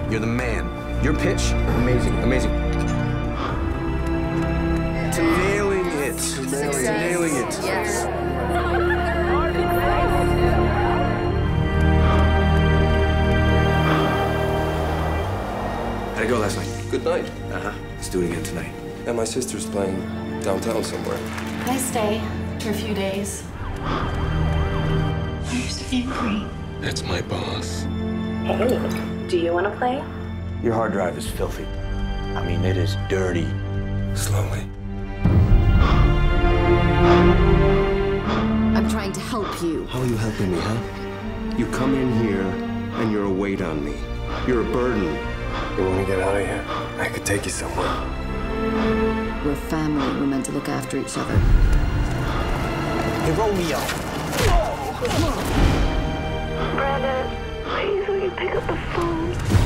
You're the man. Your pitch, amazing, amazing. To nailing it. To nailing it. Yes. How'd it go last night? Good night. Uh-huh. Let's do it again tonight. And my sister's playing downtown somewhere. Can I stay for a few days? Why are you so angry? That's my boss. Hey, do you want to play? Your hard drive is filthy. I mean, it is dirty. Slowly. I'm trying to help you. How are you helping me, huh? You come in here and you're a weight on me. You're a burden. You want to get out of here? I could take you somewhere. We're family. We're meant to look after each other. Hey, Romeo. Brandon, please will you pick up the phone?